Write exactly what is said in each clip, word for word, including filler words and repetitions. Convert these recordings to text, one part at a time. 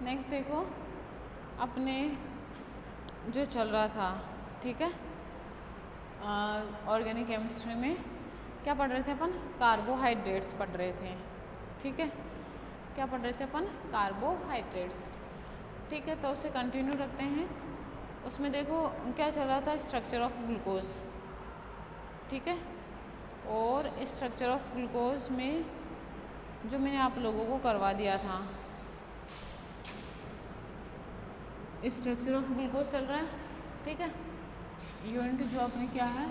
Next देखो अपने जो चल रहा था, ठीक है, ऑर्गेनिक केमिस्ट्री में क्या पढ़ रहे थे अपन? कार्बोहाइड्रेट्स पढ़ रहे थे, ठीक है। क्या पढ़ रहे थे अपन? कार्बोहाइड्रेट्स, ठीक है। तो उसे कंटिन्यू रखते हैं। उसमें देखो क्या चल रहा था? स्ट्रक्चर ऑफ ग्लूकोज, ठीक है। और स्ट्रक्चर ऑफ ग्लूकोज में जो मैंने आप लोगों को करवा दिया था, स्ट्रक्चर ऑफ ग्लूकोज चल रहा है, ठीक है। यूनिट जो अपने क्या है?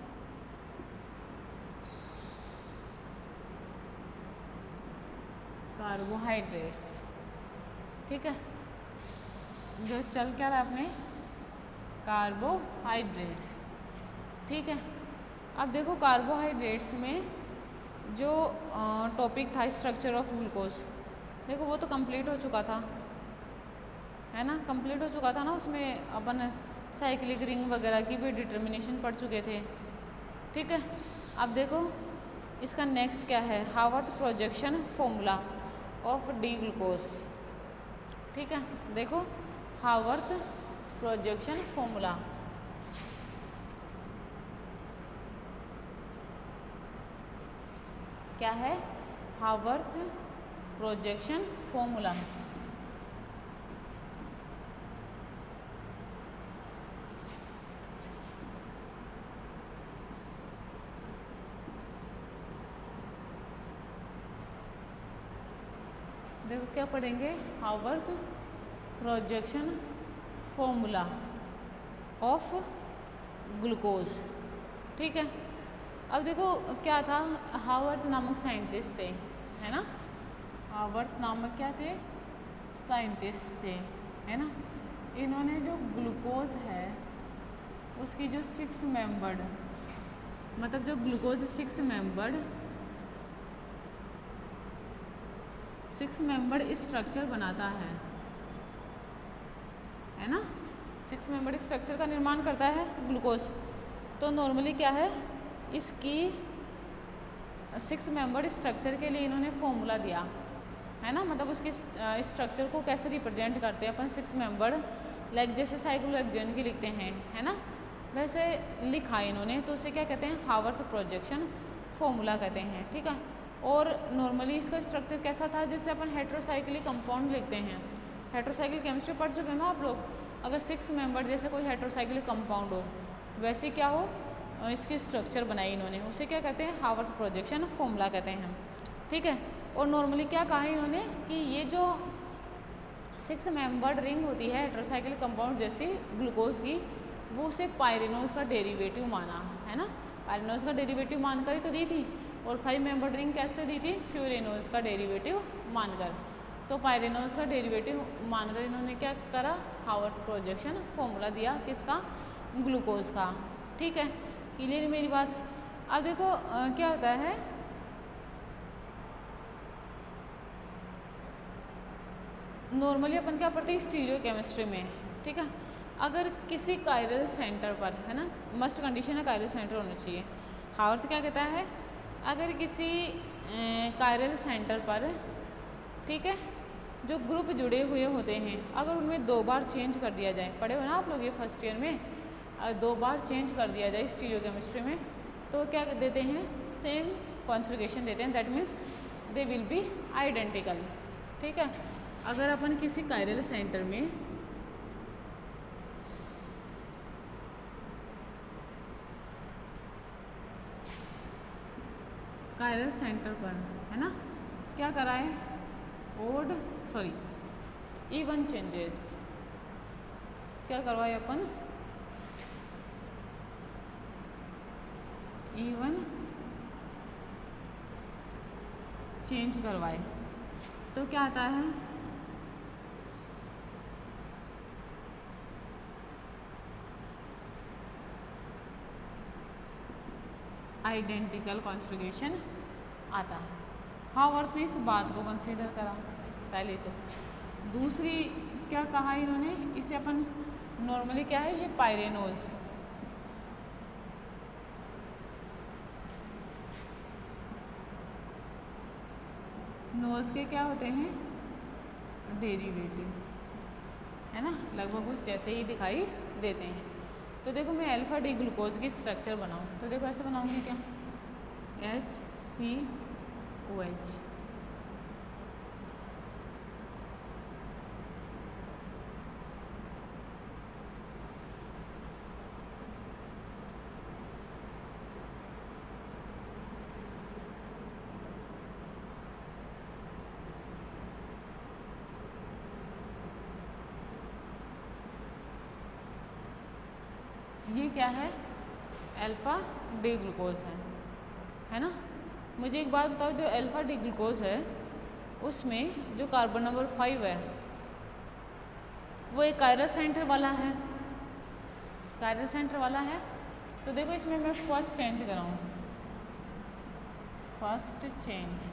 कार्बोहाइड्रेट्स, ठीक है। जो चल क्या रहा है अपने? कार्बोहाइड्रेट्स, ठीक है। अब देखो कार्बोहाइड्रेट्स में जो टॉपिक था स्ट्रक्चर ऑफ ग्लूकोज, देखो वो तो कंप्लीट हो चुका था, है ना, कंप्लीट हो चुका था ना। उसमें अपन साइक्लिक रिंग वगैरह की भी डिटर्मिनेशन पढ़ चुके थे, ठीक है। अब देखो इसका नेक्स्ट क्या है? Haworth projection formula of D glucose, ठीक है। देखो हावर्थ प्रोजेक्शन फॉर्मूला, क्या है? Haworth projection formula. देखो क्या पढ़ेंगे? Haworth projection formula of glucose, ठीक है। अब देखो क्या था? हावर्थ नामक साइंटिस्ट थे, है ना। हावर्थ नामक क्या थे? साइंटिस्ट थे, है ना। इन्होंने जो ग्लूकोज है उसकी जो सिक्स मेंबर्ड, मतलब जो glucose six membered six membered structure बनाता है, है ना। सिक्स मेंबर्ड स्ट्रक्चर का निर्माण करता है ग्लूकोज। तो नॉर्मली क्या है? इसकी सिक्स मेंबर्ड स्ट्रक्चर के लिए इन्होंने फॉर्मूला दिया, है ना। मतलब उसके स्ट्रक्चर को कैसे रिप्रेजेंट करते हैं अपन? सिक्स मेंबर्ड, लाइक जैसे साइक्लोहेक्सेन की लिखते हैं, है ना, वैसे लिखा है इन्होंने। तो उसे क्या कहते हैं? हावर्थ प्रोजेक्शन फॉर्मूला कहते हैं, ठीक है। और नॉर्मली इसका स्ट्रक्चर कैसा था? जैसे अपन हेट्रोसाइक्लिक कंपाउंड लिखते हैं, हेट्रोसाइक्लिक केमिस्ट्री पढ़ चुके हैं ना आप लोग। अगर सिक्स मेंबर जैसे कोई हेट्रोसाइक्लिक कंपाउंड हो, वैसे क्या हो इसकी स्ट्रक्चर बनाई इन्होंने, उसे क्या कहते हैं? हावर्थ प्रोजेक्शन फॉर्मूला कहते हैं, ठीक है। और नॉर्मली क्या कहा है इन्होंने कि ये जो सिक्स मेंबर्ड रिंग होती है हेट्रोसाइक्लिक कंपाउंड जैसी ग्लूकोज की, वो उसे पायरेनोज का डेरिवेटिव माना, है ना। पायरेनोज का डेरिवेटिव मानकर ही तो दी थी। और फाइव मेंबर्ड रिंग कैसे दी थी? फ्यूरेनोज का डेरिवेटिव मानकर। तो पायरेनोज का डेरिवेटिव मानकर इन्होंने क्या करा? हावर्थ प्रोजेक्शन फॉर्मूला दिया, किसका? ग्लूकोज का, ठीक है। क्लियर मेरी बात? अब देखो आ, क्या होता है, नॉर्मली अपन क्या पढ़ते हैं स्टीरियो केमिस्ट्री में, ठीक है। अगर किसी कायरल सेंटर पर, है ना, मस्ट कंडीशन है कायरल सेंटर होना चाहिए। हावर्थ क्या कहता है? अगर किसी कायरल सेंटर पर, ठीक है, जो ग्रुप जुड़े हुए होते हैं, अगर उनमें दो बार चेंज कर दिया जाए, पढ़े हो ना आप लोग ये फर्स्ट ईयर में, अगर दो बार चेंज कर दिया जाए स्टीरियो केमिस्ट्री में, तो क्या देते हैं? सेम कॉन्फ़िगरेशन देते हैं। That means they will be identical, ठीक है। अगर अपन किसी कायरल सेंटर में कायरल सेंटर पर, है ना, क्या कराए? ओड सॉरी इवन चेंजेस, क्या करवाए अपन? इवन चेंज करवाए, तो क्या आता है? आइडेंटिकल कॉन्फ़िगरेशन आता है। हावर्थ ने इस बात को कंसीडर करा पहले तो। दूसरी क्या कहा इन्होंने? इसे अपन नॉर्मली क्या है? ये पायरेनोज, नोज के क्या होते हैं? डेरिवेटिव, है ना, लगभग उस जैसे ही दिखाई देते हैं। तो देखो मैं अल्फा डी ग्लूकोज की स्ट्रक्चर बनाऊँ तो देखो ऐसे बनाऊँगी क्या, एच सी ओ एच, ये क्या है, अल्फ़ा डी ग्लूकोज है, है ना। मुझे एक बात बताओ, जो अल्फ़ा डी ग्लूकोज है उसमें जो कार्बन नंबर फाइव है वो एक कायरल सेंटर वाला है, कायरल सेंटर वाला है। तो देखो इसमें मैं फर्स्ट चेंज कराऊँ, first change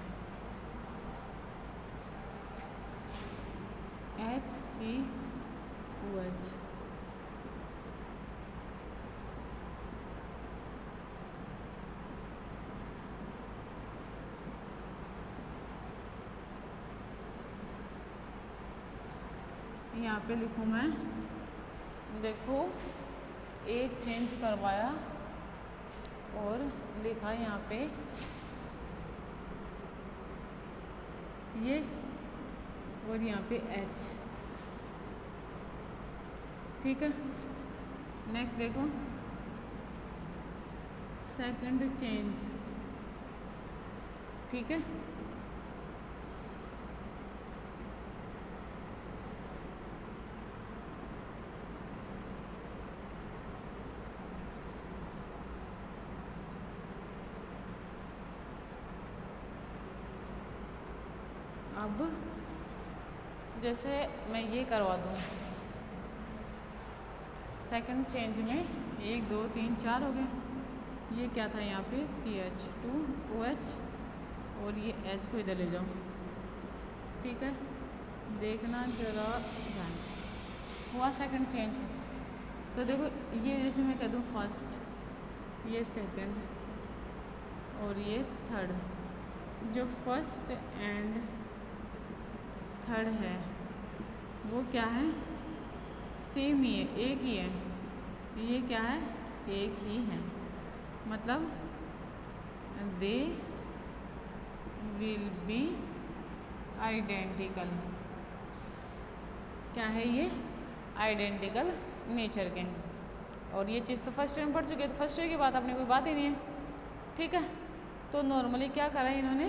H C O H, यहाँ पे लिखूँ मैं, देखो एक चेंज करवाया और लिखा यहाँ पे ये और यहाँ पे H, ठीक है। नेक्स्ट देखो सेकंड चेंज, ठीक है। अब जैसे मैं ये करवा दूँ, सेकंड चेंज में एक दो तीन चार हो गए। ये क्या था यहाँ पे C H two O H और ये H को इधर ले जाओ, ठीक है। देखना जरा ध्यान से, हुआ सेकंड चेंज। तो देखो ये जैसे मैं कह दूँ फर्स्ट, ये सेकंड और ये थर्ड, जो फर्स्ट एंड थर्ड है वो क्या है, सेम ही है, एक ही है। ये क्या है, एक ही है, मतलब दे विल बी आइडेंटिकल। क्या है ये, आइडेंटिकल नेचर के हैं। और ये चीज़ तो फर्स्ट ईयर में पढ़ चुके हैं, तो फर्स्ट ईयर की बात अपने कोई बात ही नहीं है, ठीक है। तो नॉर्मली क्या करा है इन्होंने,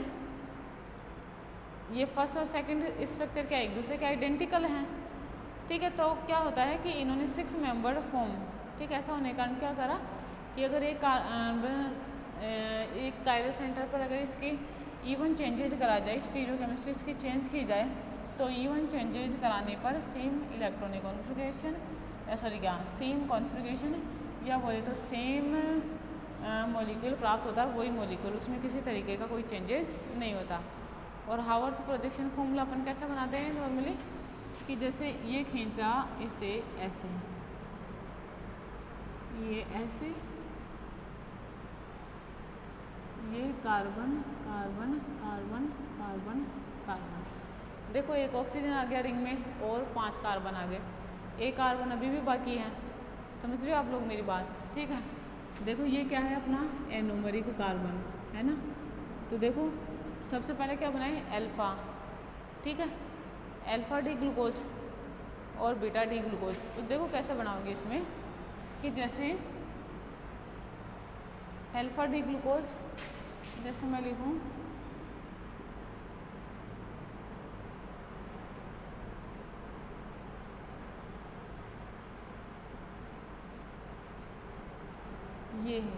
ये फर्स्ट और सेकंड स्ट्रक्चर क्या एक दूसरे के आइडेंटिकल हैं, ठीक है। तो क्या होता है कि इन्होंने सिक्स मेंबर्ड फॉर्म, ठीक है, ऐसा होने के कारण क्या करा कि अगर एक एक कायरल सेंटर पर अगर इसकी इवन चेंजेज करा जाए, स्टीरियोकेमिस्ट्री इसकी चेंज की जाए, तो इवन चेंजेज कराने पर सेम इलेक्ट्रॉनिक कॉन्फ़िगरेशन, सॉरी क्या सेम कॉन्फ़िगरेशन या बोले तो सेम मॉलिक्यूल प्राप्त होता है, वही मॉलिक्यूल, उसमें किसी तरीके का कोई चेंजेज नहीं होता। और हावर्थ प्रोजेक्शन फॉर्मूला अपन कैसा बनाते हैं नॉर्मली, कि जैसे ये खींचा इसे ऐसे, ये ऐसे, ये carbon carbon carbon carbon carbon, देखो एक ऑक्सीजन आ गया रिंग में और पांच कार्बन आ गए, एक कार्बन अभी भी बाकी है, समझ रहे हो आप लोग मेरी बात, ठीक है। देखो ये क्या है अपना एनोमरिक कार्बन, है ना। तो देखो सबसे पहले क्या बनाए, अल्फ़ा, ठीक है, अल्फ़ा डी ग्लूकोज और बीटा डी ग्लूकोज। तो देखो कैसे बनाओगे इसमें, कि जैसे अल्फ़ा डी ग्लूकोज, जैसे मैं लिखूँ ये है,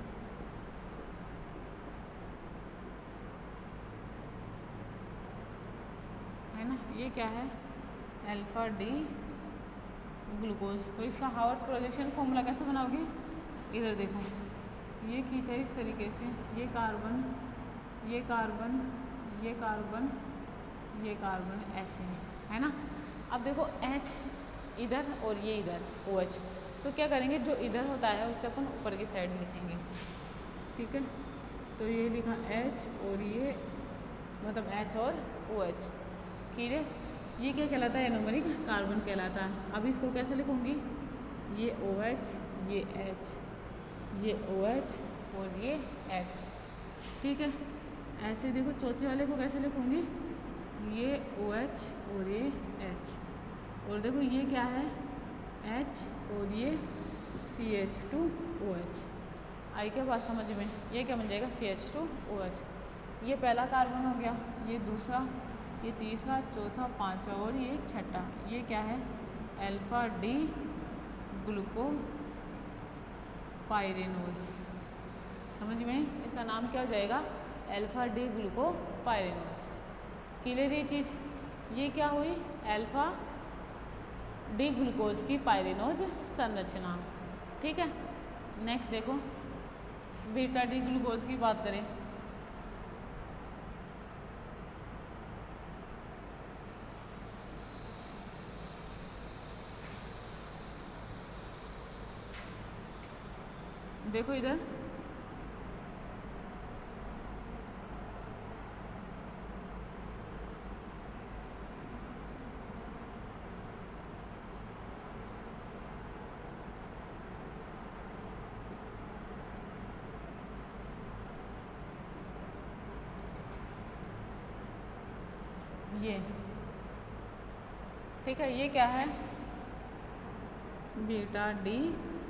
है ना, ये क्या है अल्फ़ा डी ग्लूकोज। तो इसका हावर्थ प्रोजेक्शन फॉर्मूला कैसे बनाओगे, इधर देखो, ये खींचा इस तरीके से, ये कार्बन ये कार्बन ये कार्बन ये कार्बन ऐसे है ना। अब देखो H इधर और ये इधर OH, तो क्या करेंगे, जो इधर होता है उससे अपन ऊपर की साइड लिखेंगे, ठीक है। तो ये लिखा H और ये मतलब H और OH, ठीक है। ये क्या कहलाता है? एनोमरिक कार्बन कहलाता है। अब इसको कैसे लिखूँगी? ये ओ एच, ये एच, ये ओ एच और ये एच, ठीक है। ऐसे देखो चौथे वाले को कैसे लिखूँगी? ये ओ एच और ये एच, और देखो ये क्या है? एच और ये C H two O H. आई क्या बात समझ में? ये क्या बन जाएगा? C H two O H. ये पहला कार्बन हो गया, ये दूसरा, ये तीसरा, चौथा, पांचवा और ये छठा। ये क्या है? Alpha D gluco pyranose. समझ में? इसका नाम क्या हो जाएगा? Alpha D gluco pyranose. Clear ये चीज़? ये क्या हुई? अल्फा डी ग्लूकोज की पायरेनोज संरचना, ठीक है। नेक्स्ट देखो, बीटा डी ग्लूकोज की बात करें। देखो इधर, ये ठीक है। ये क्या है? बीटा डी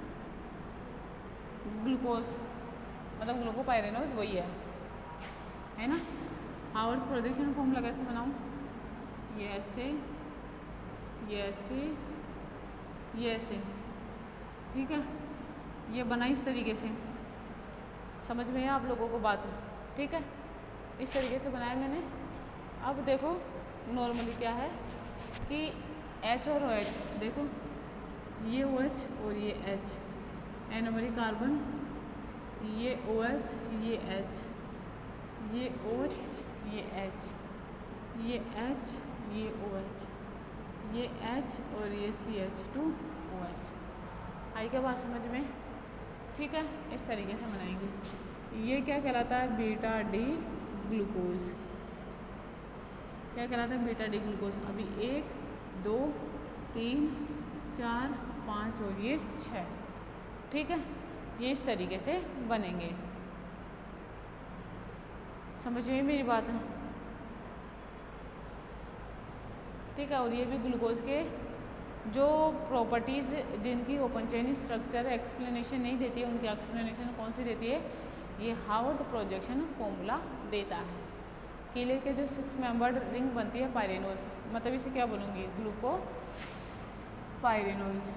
ग्लूकोज, मतलब ग्लूकोपायरेनोज वही है, है ना। हावर्स प्रोडक्शन फॉर्मूला कैसे बनाऊँ? ये ऐसे, ये ऐसे, ये ऐसे, ठीक है। ये बना इस तरीके से, समझ में है आप लोगों को बात? ठीक है, इस तरीके से बनाया मैंने। अब देखो नॉर्मली क्या है कि H और OH, देखो ये OH और ये H, एनोमरिक कार्बन, ये OH, ये H, ये OH, ये H, ये H, ये OH, ये H और ये C H two O H. आई क्या बात समझ में? ठीक है, इस तरीके से बनाएंगे। ये क्या कहलाता है? Beta D glucose. क्या कहलाता है? Beta D glucose. अभी एक, दो, तीन, चार, पाँच और ये छः, ठीक है। ये इस तरीके से बनेंगे। समझ में मेरी बात है? ठीक है। और ये भी ग्लूकोज के जो प्रॉपर्टीज़ जिनकी ओपन चेन स्ट्रक्चर एक्सप्लेनेशन नहीं देती है, उनकी एक्सप्लेनेशन कौन सी देती है? ये हावर्थ प्रोजेक्शन फॉर्मूला देता है। कीले के जो सिक्स मेंबर्ड रिंग बनती है पायरेनोज, मतलब इसे क्या बोलूँगी? Gluco pyranose.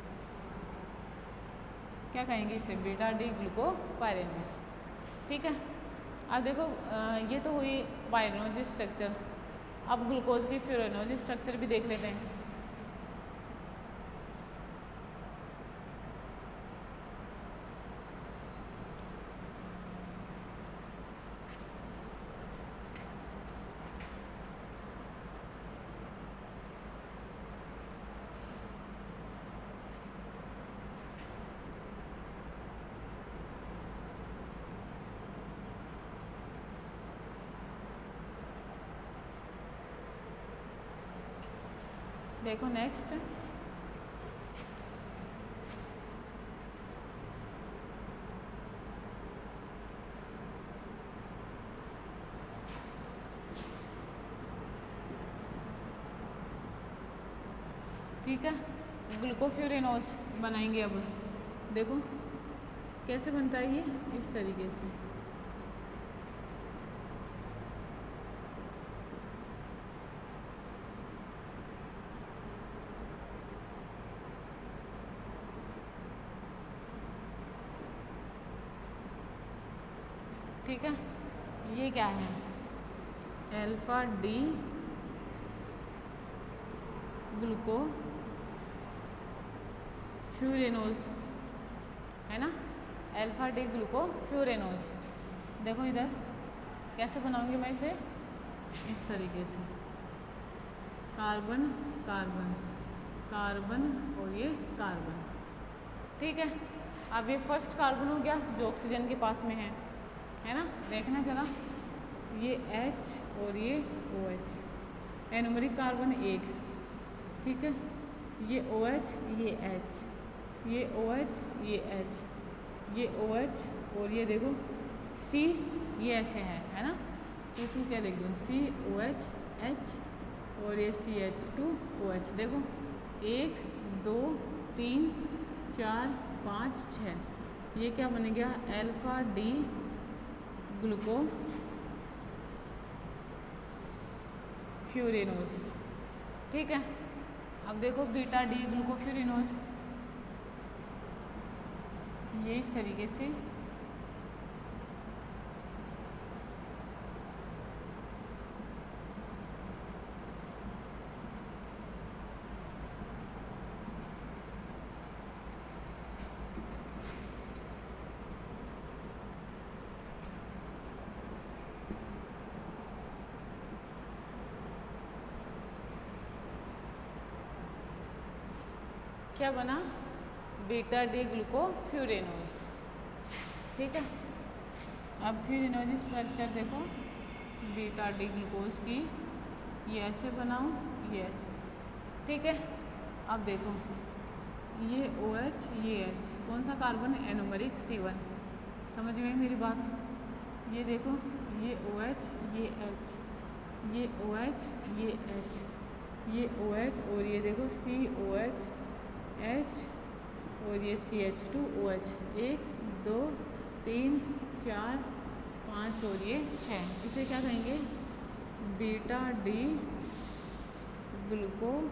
क्या कहेंगे इसे? बीटा डी ग्लूको पायरेनोज, ठीक है। अब देखो ये तो हुई पायरेनोज स्ट्रक्चर। अब ग्लूकोज की फ्यूरेनोज स्ट्रक्चर भी देख लेते हैं। देखो नेक्स्ट, ठीक है। ग्लूकोफ्यूरेनोज बनाएंगे। अब देखो कैसे बनता है ये, इस तरीके से। ठीक है, ये क्या है? अल्फा डी ग्लूको फ्यूरेनोज, है ना। Alpha D gluco furanose. देखो इधर कैसे बनाऊंगी मैं इसे? इस तरीके से, कार्बन कार्बन कार्बन और ये कार्बन, ठीक है। अब ये फर्स्ट कार्बन हो गया जो ऑक्सीजन के पास में है, है ना। देखना जरा, ये H और ये OH, एनोमरिक कार्बन एक, ठीक है। ये ओ एच, ये एच, ये ओ एच, ये एच, ये ओ एच, और ये देखो सी, ये ऐसे है है ना। तो इसको क्या लिख दूँ, सी ओ एच एच, और ये C H two O H. देखो एक दो तीन चार पाँच छः, ये क्या बन गया, अल्फा डी ग्लूको फ्यूरेनोज, ठीक है। अब देखो बीटा डी ग्लूकोफ्यूरिनोज, ये इस तरीके से क्या बना, बीटा डी ग्लूकोफ्यूरेनोज, ठीक है। अब फ्यूरेनोज स्ट्रक्चर देखो, बीटा डी ग्लूकोज की, ये ऐसे बनाओ, ये ऐसे, ठीक है। अब देखो ये ओ एच, ये एच, कौन सा कार्बन, एनोमरिक सी वन, समझ में मेरी बात। ये देखो ये ओ एच, ये एच, ये ओ एच, ये एच, ये ओ एच, और ये देखो सी ओ एच एच, और ये C H two O H, एक दो तीन चार पाँच और ये छः, इसे क्या कहेंगे, बीटा डी ग्लूको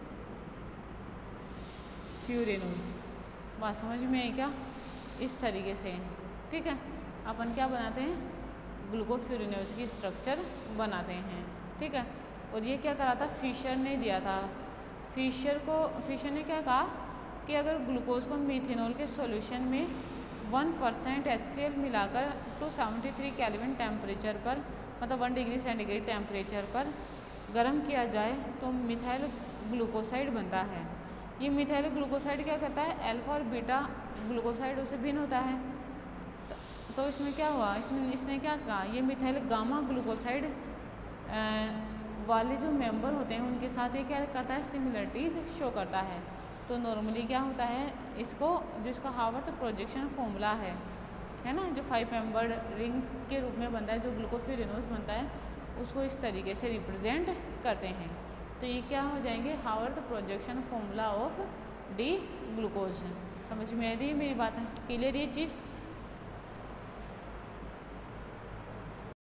फ्यूरेनोज। बात समझ में आई क्या, इस तरीके से, ठीक है। अपन क्या बनाते हैं, ग्लूकोफ्यूरेनोज की स्ट्रक्चर बनाते हैं, ठीक है। और ये क्या करा था, फिशर ने दिया था। फिशर को फिशर ने क्या कहा कि अगर ग्लूकोज को मीथेनॉल के सॉल्यूशन में one percent H C L मिलाकर two seventy three kelvin temperature पर, मतलब वन डिग्री सेंटीग्रेड टेम्परेचर पर गर्म किया जाए तो मिथाइल ग्लूकोसाइड बनता है। ये मिथाइल ग्लूकोसाइड क्या करता है, अल्फा और बीटा ग्लूकोसाइड उससे भिन्न होता है। तो, तो इसमें क्या हुआ, इसमें इसने क्या कहा, ये मिथाइल गामा ग्लूकोसाइड वाले जो मेंबर होते हैं उनके साथ ये क्या करता है, सिमिलरिटीज़ शो करता है। तो नॉर्मली क्या होता है, इसको जो इसका हावर्थ प्रोजेक्शन फॉर्मूला है है ना, जो फाइव मेंबर्ड रिंग के रूप में बनता है, जो ग्लूकोफ्यूरेनोज बनता है, उसको इस तरीके से रिप्रेजेंट करते हैं। तो ये क्या हो जाएंगे, Haworth projection formula of D glucose. समझ में आ रही है मेरी बात है, क्लियर ये चीज़।